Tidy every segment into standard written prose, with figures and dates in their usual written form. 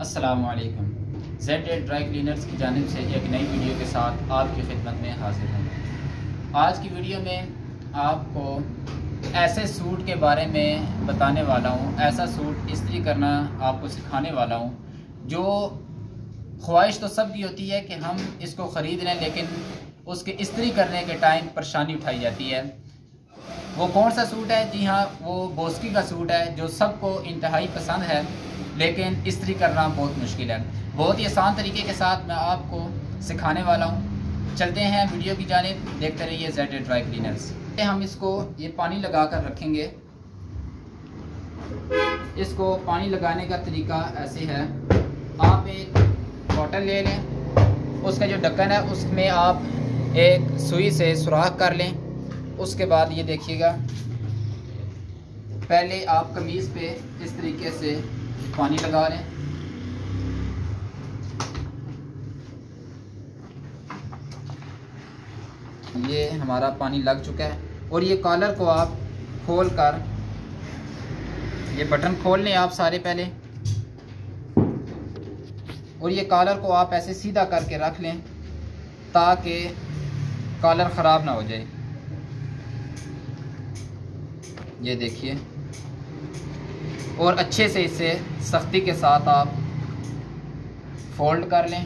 अस्सलामुअलैकुम। ZA dry cleaners की जानिब से एक नई वीडियो के साथ आपकी खिदमत में हाजिर हूँ। आज की वीडियो में आपको ऐसे सूट के बारे में बताने वाला हूँ, ऐसा सूट इस्त्री करना आपको सिखाने वाला हूँ जो ख्वाहिश तो सबकी होती है कि हम इसको ख़रीद लें, लेकिन उसके इस्त्री करने के टाइम परेशानी उठाई जाती है। वो कौन सा सूट है? जी हाँ, वो बोस्की का सूट है जो सबको इंतहाई पसंद है, लेकिन इस्त्री करना बहुत मुश्किल है। बहुत ही आसान तरीके के साथ मैं आपको सिखाने वाला हूँ। चलते हैं वीडियो की जानिब, देखते रहिए ZA ड्राई क्लीनर्स। हम इसको ये पानी लगा कर रखेंगे। इसको पानी लगाने का तरीका ऐसे है, आप एक बॉटल ले लें, उसका जो ढक्कन है उसमें आप एक सुई से सुराख कर लें। उसके बाद ये देखिएगा, पहले आप कमीज़ पे इस तरीके से पानी लगा लें। ये हमारा पानी लग चुका है और ये कॉलर को आप खोल कर, ये बटन खोल लें आप सारे पहले, और ये कॉलर को आप ऐसे सीधा करके रख लें ताकि कॉलर ख़राब ना हो जाए। ये देखिए, और अच्छे से इसे सख्ती के साथ आप फोल्ड कर लें।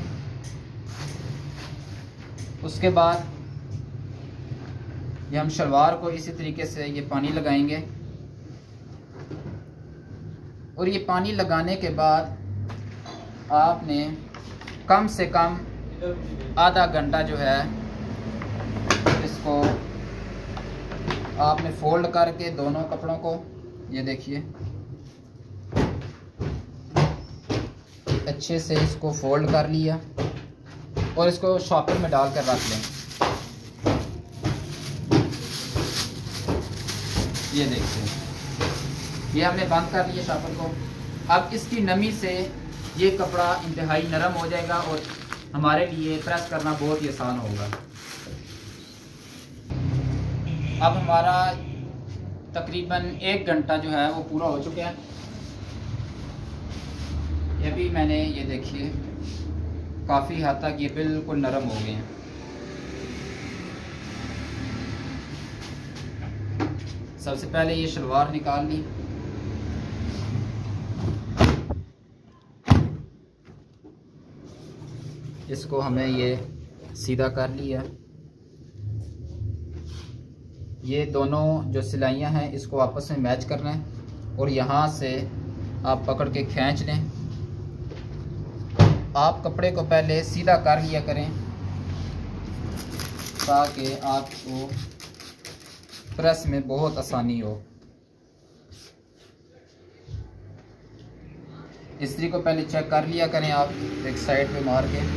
उसके बाद ये हम शलवार को इसी तरीके से ये पानी लगाएंगे, और ये पानी लगाने के बाद आपने कम से कम आधा घंटा जो है इसको आपने फोल्ड करके दोनों कपड़ों को, ये देखिए, अच्छे से इसको फोल्ड कर लिया और इसको शॉपर में डाल कर रख लें। ये देखिए, ये हमने बंद कर लिया शॉपर को। अब इसकी नमी से ये कपड़ा इंतहाई नरम हो जाएगा और हमारे लिए प्रेस करना बहुत ही आसान होगा। अब हमारा तकरीबन 1 घंटा जो है वो पूरा हो चुका है। ये भी मैंने, ये देखिए, काफ़ी हद तक ये बिल्कुल नरम हो गए हैं। सबसे पहले ये शलवार निकाल ली, इसको हमें ये सीधा कर लिया। ये दोनों जो सिलाइयाँ हैं इसको आपस में मैच करना है और यहाँ से आप पकड़ के खींच लें। आप कपड़े को पहले सीधा कर लिया करें ताकि आपको प्रेस में बहुत आसानी हो। इस्त्री को पहले चेक कर लिया करें आप एक साइड पे मार के।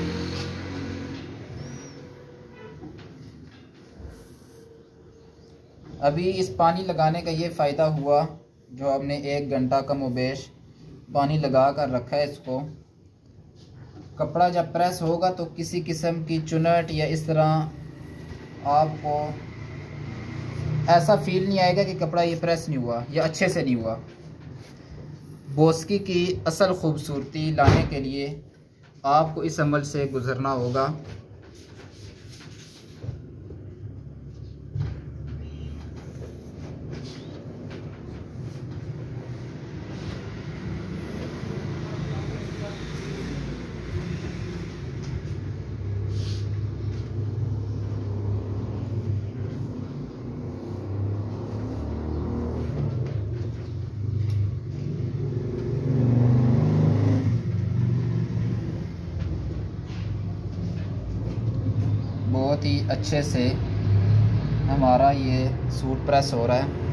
अभी इस पानी लगाने का ये फ़ायदा हुआ, जो हमने 1 घंटा कमोबेश पानी लगा कर रखा है, इसको कपड़ा जब प्रेस होगा तो किसी किस्म की चुनट या इस तरह आपको ऐसा फील नहीं आएगा कि कपड़ा ये प्रेस नहीं हुआ या अच्छे से नहीं हुआ। बोस्की की असल खूबसूरती लाने के लिए आपको इस अमल से गुज़रना होगा। बहुत ही अच्छे से हमारा ये सूट प्रेस हो रहा है।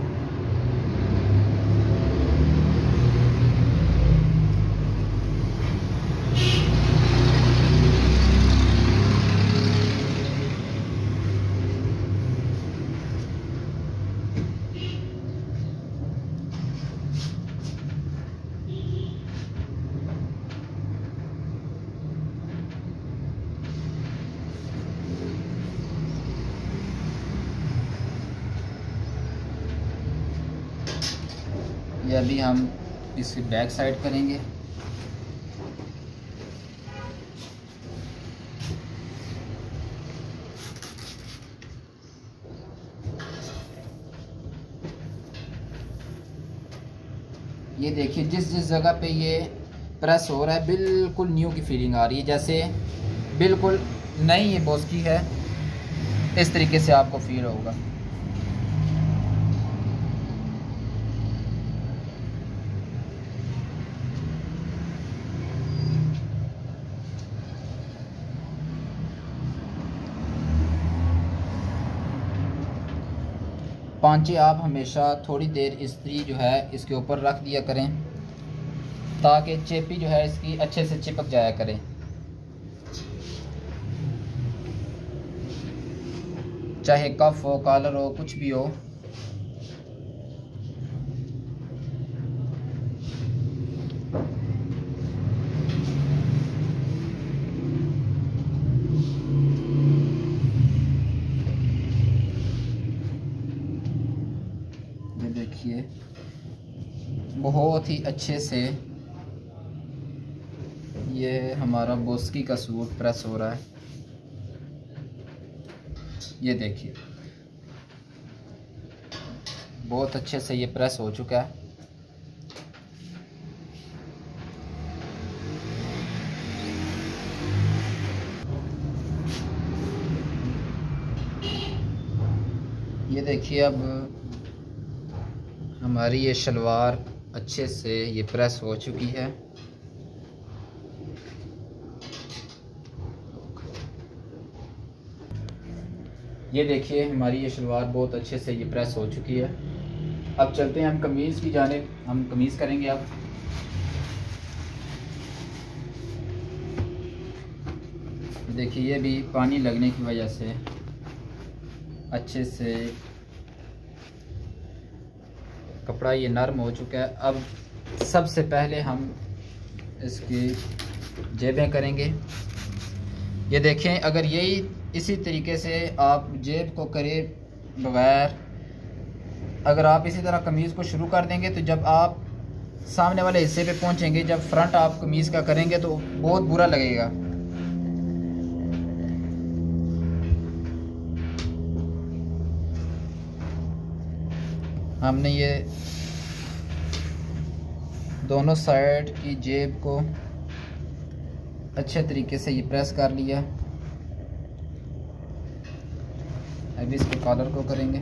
ये अभी हम इसकी बैक साइड करेंगे। ये देखिए जिस जिस जगह पे ये प्रेस हो रहा है बिल्कुल न्यू की फीलिंग आ रही है, जैसे बिल्कुल नई ये बोस्की है, इस तरीके से आपको फील होगा। पांचे आप हमेशा थोड़ी देर इस्त्री जो है इसके ऊपर रख दिया करें ताकि चेपी जो है इसकी अच्छे से चिपक जाया करे। चाहे कफ हो, कॉलर हो, कुछ भी हो। ये देखिए बहुत ही अच्छे से ये हमारा बोस्की का सूट प्रेस हो रहा है। ये देखिए बहुत अच्छे से ये प्रेस हो चुका है। ये देखिए अब हमारी ये शलवार अच्छे से ये प्रेस हो चुकी है। ये देखिए हमारी ये शलवार बहुत अच्छे से ये प्रेस हो चुकी है। अब चलते हैं हम कमीज़ की जानिब, हम कमीज़ करेंगे। अब देखिए ये भी पानी लगने की वजह से अच्छे से कपड़ा ये नरम हो चुका है। अब सबसे पहले हम इसकी जेबें करेंगे। ये देखें अगर यही इसी तरीके से आप जेब को करें बगैर, अगर आप इसी तरह कमीज़ को शुरू कर देंगे तो जब आप सामने वाले हिस्से पे पहुंचेंगे, जब फ्रंट आप कमीज़ का करेंगे तो बहुत बुरा लगेगा। हमने ये दोनों साइड की जेब को अच्छे तरीके से ये प्रेस कर लिया। अभी इसके कॉलर को करेंगे।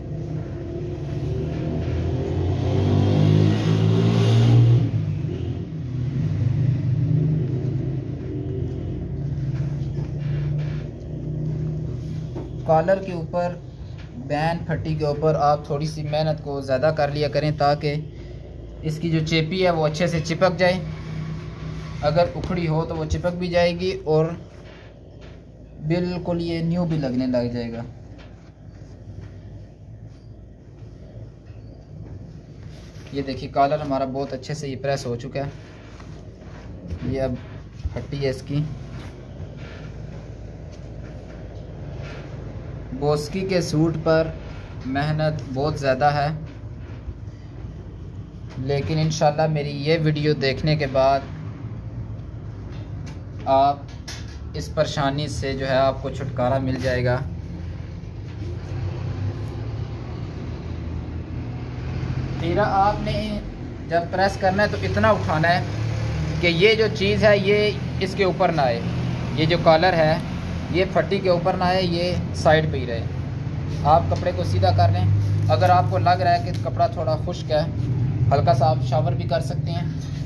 कॉलर के ऊपर, बैन फट्टी के ऊपर आप थोड़ी सी मेहनत को ज़्यादा कर लिया करें ताकि इसकी जो चेपी है वो अच्छे से चिपक जाए। अगर उखड़ी हो तो वो चिपक भी जाएगी और बिल्कुल ये न्यू भी लगने लग जाएगा। ये देखिए कॉलर हमारा बहुत अच्छे से ये प्रेस हो चुका है। ये अब फट्टी है इसकी। बोस्की के सूट पर मेहनत बहुत ज़्यादा है, लेकिन इंशाल्लाह मेरी ये वीडियो देखने के बाद आप इस परेशानी से जो है आपको छुटकारा मिल जाएगा। तीरा आपने जब प्रेस करना है तो इतना उठाना है कि ये जो चीज़ है ये इसके ऊपर ना आए, ये जो कॉलर है ये फट्टी के ऊपर ना आए, ये साइड पे ही रहे। आप कपड़े को सीधा कर लें। अगर आपको लग रहा है कि कपड़ा थोड़ा खुश्क है, हल्का सा आप शावर भी कर सकते हैं।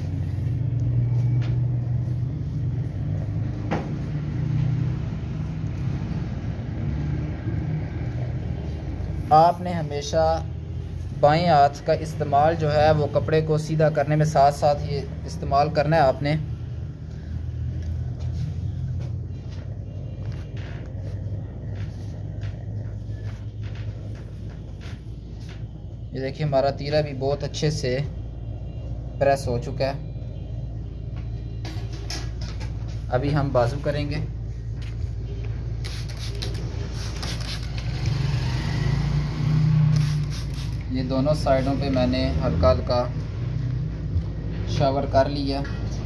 आपने हमेशा बाएं हाथ का इस्तेमाल जो है वो कपड़े को सीधा करने में साथ साथ ये इस्तेमाल करना है आपने। ये देखिए हमारा तीरा भी बहुत अच्छे से प्रेस हो चुका है। अभी हम बाजू करेंगे। ये दोनों साइडों पे मैंने हल्का हल्का शावर कर लिया।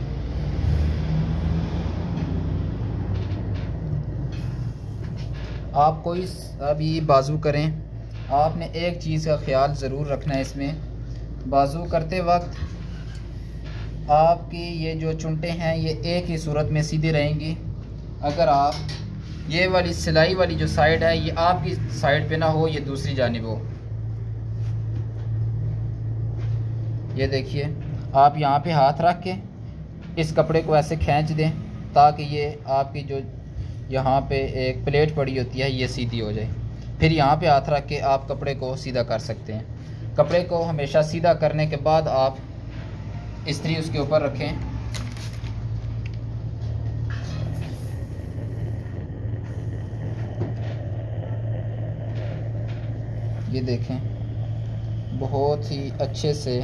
आप कोई अभी बाजू करें, आपने एक चीज़ का ख्याल ज़रूर रखना है इसमें, बाजू करते वक्त आपकी ये जो चुनटें हैं ये एक ही सूरत में सीधी रहेंगी। अगर आप ये वाली सिलाई वाली जो साइड है ये आपकी साइड पे ना हो, ये दूसरी जानिब हो। ये देखिए, आप यहाँ पे हाथ रख के इस कपड़े को ऐसे खींच दें ताकि ये आपकी जो यहाँ पे एक प्लेट पड़ी होती है ये सीधी हो जाए। फिर यहाँ पे हाथ रख के आप कपड़े को सीधा कर सकते हैं। कपड़े को हमेशा सीधा करने के बाद आप इस्त्री उसके ऊपर रखें। ये देखें, बहुत ही अच्छे से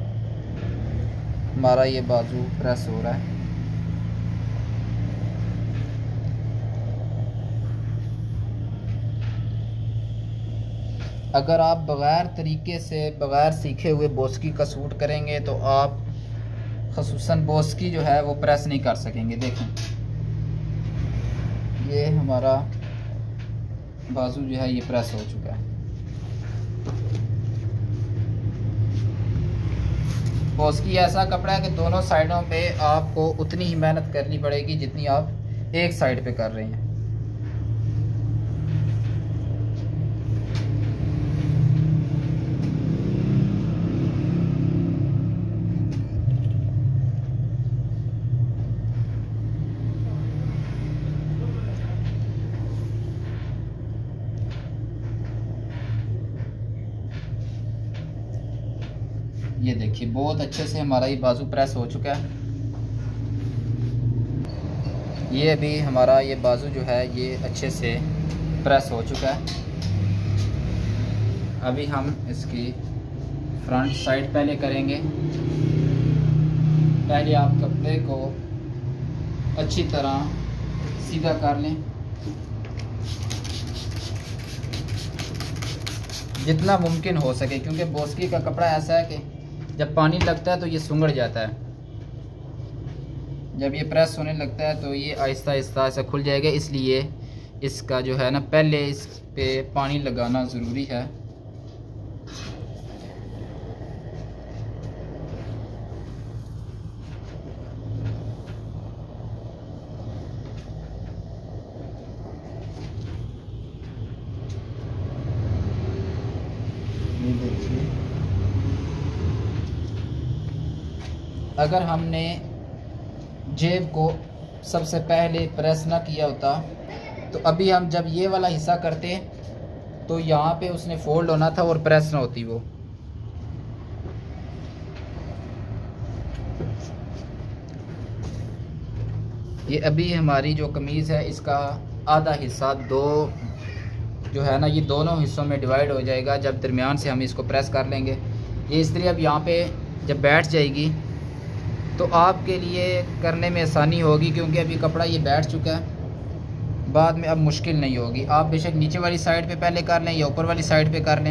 हमारा ये बाजू प्रेस हो रहा है। अगर आप बग़ैर तरीके से, बग़ैर सीखे हुए बोस्की का सूट करेंगे तो आप ख़ुसूसन बोस्की जो है वो प्रेस नहीं कर सकेंगे। देखें, ये हमारा बाजू जो है ये प्रेस हो चुका है। बोस्की ऐसा कपड़ा है कि दोनों साइडों पे आपको उतनी ही मेहनत करनी पड़ेगी जितनी आप एक साइड पे कर रहे हैं। ये देखिए, बहुत अच्छे से हमारा ये बाजू प्रेस हो चुका है। ये अभी हमारा ये बाजू जो है ये अच्छे से प्रेस हो चुका है। अभी हम इसकी फ्रंट साइड पहले करेंगे। पहले आप कपड़े को अच्छी तरह सीधा कर लें, जितना मुमकिन हो सके, क्योंकि बोस्की का कपड़ा ऐसा है कि जब पानी लगता है तो ये सुंगड़ जाता है। जब ये प्रेस होने लगता है तो ये आहिस्ता आहिस्ता ऐसा खुल जाएगा। इसलिए इसका जो है ना, पहले इस पे पानी लगाना ज़रूरी है। ये देखिए, अगर हमने जेब को सबसे पहले प्रेस ना किया होता तो अभी हम जब ये वाला हिस्सा करते तो यहाँ पे उसने फोल्ड होना था और प्रेस ना होती वो। ये अभी हमारी जो कमीज़ है इसका आधा हिस्सा दो जो है ना, ये दोनों हिस्सों में डिवाइड हो जाएगा जब दरमियान से हम इसको प्रेस कर लेंगे। ये इस्त्री अब यहाँ पे जब बैठ जाएगी तो आपके लिए करने में आसानी होगी, क्योंकि अभी कपड़ा ये बैठ चुका है। बाद में अब मुश्किल नहीं होगी। आप बेशक नीचे वाली साइड पे पहले कर लें या ऊपर वाली साइड पे कर लें।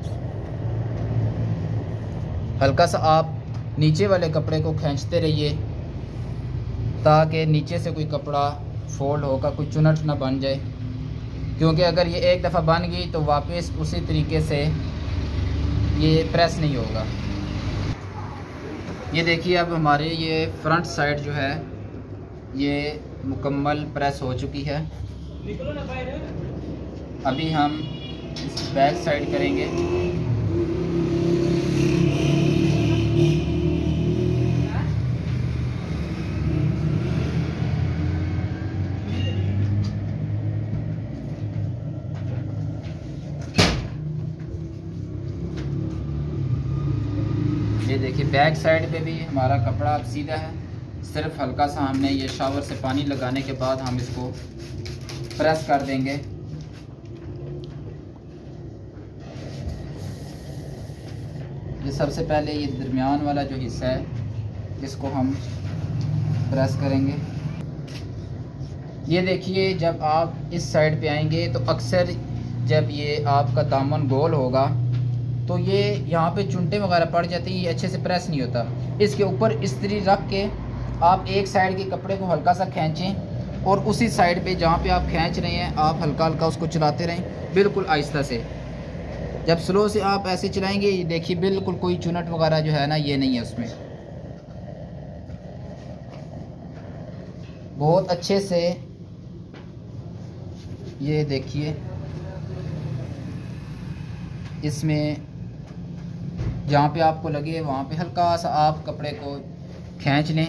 हल्का सा आप नीचे वाले कपड़े को खींचते रहिए ताकि नीचे से कोई कपड़ा फोल्ड होकर कोई चुनट ना बन जाए, क्योंकि अगर ये एक दफ़ा बन गई तो वापस उसी तरीके से ये प्रेस नहीं होगा। ये देखिए, अब हमारे ये फ्रंट साइड जो है ये मुकम्मल प्रेस हो चुकी है। अभी हम इस बैक साइड करेंगे। ये देखिए, बैक साइड पे भी हमारा कपड़ा अब सीधा है। सिर्फ हल्का सा हमने ये शावर से पानी लगाने के बाद हम इसको प्रेस कर देंगे। ये सबसे पहले ये दरमियान वाला जो हिस्सा है इसको हम प्रेस करेंगे। ये देखिए, जब आप इस साइड पे आएंगे तो अक्सर जब ये आपका दामन गोल होगा तो ये यहाँ पे चुनटे वगैरह पड़ जाती हैं, ये अच्छे से प्रेस नहीं होता। इसके ऊपर इस्त्री रख के आप एक साइड के कपड़े को हल्का सा खींचें और उसी साइड पे जहाँ पे आप खींच रहे हैं आप हल्का हल्का उसको चलाते रहें, बिल्कुल आहिस्ता से। जब स्लो से आप ऐसे चलाएंगे, ये देखिए बिल्कुल कोई चुनट वगैरह जो है ना ये नहीं है उसमें। बहुत अच्छे से, ये देखिए, इसमें जहाँ पे आपको लगे वहाँ पे हल्का सा आप कपड़े को खींच लें।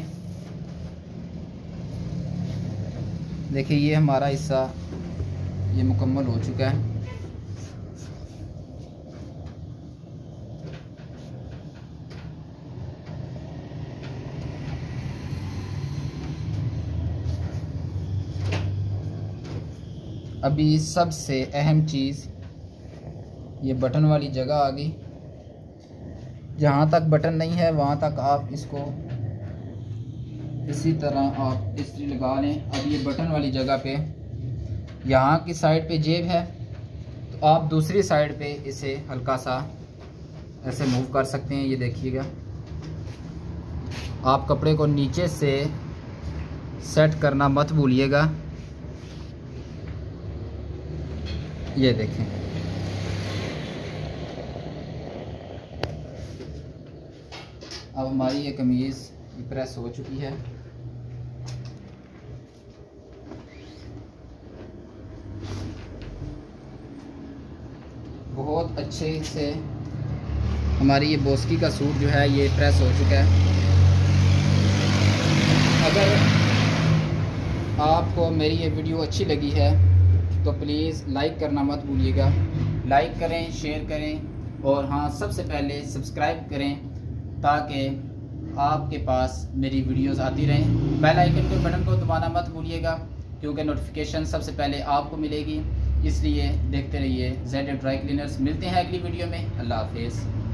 देखिए ये हमारा हिस्सा ये मुकम्मल हो चुका है। अभी सबसे अहम चीज़ ये बटन वाली जगह आ गई। जहाँ तक बटन नहीं है वहाँ तक आप इसको इसी तरह आप इस्त्री लगा लें। अब ये बटन वाली जगह पे यहाँ की साइड पे जेब है, तो आप दूसरी साइड पे इसे हल्का सा ऐसे मूव कर सकते हैं। ये देखिएगा, आप कपड़े को नीचे से सेट करना मत भूलिएगा। ये देखें, अब हमारी ये कमीज़ प्रेस हो चुकी है। बहुत अच्छे से हमारी ये बोस्की का सूट जो है ये प्रेस हो चुका है। अगर आपको मेरी ये वीडियो अच्छी लगी है तो प्लीज़ लाइक करना मत भूलिएगा। लाइक करें, शेयर करें और हाँ, सबसे पहले सब्सक्राइब करें ताकि आपके पास मेरी वीडियोस आती रहें। बेल आइकन के बटन को दबाना मत भूलिएगा क्योंकि नोटिफिकेशन सबसे पहले आपको मिलेगी। इसलिए देखते रहिए ZA ड्राई क्लीनर्स। मिलते हैं अगली वीडियो में। अल्लाह हाफिज़।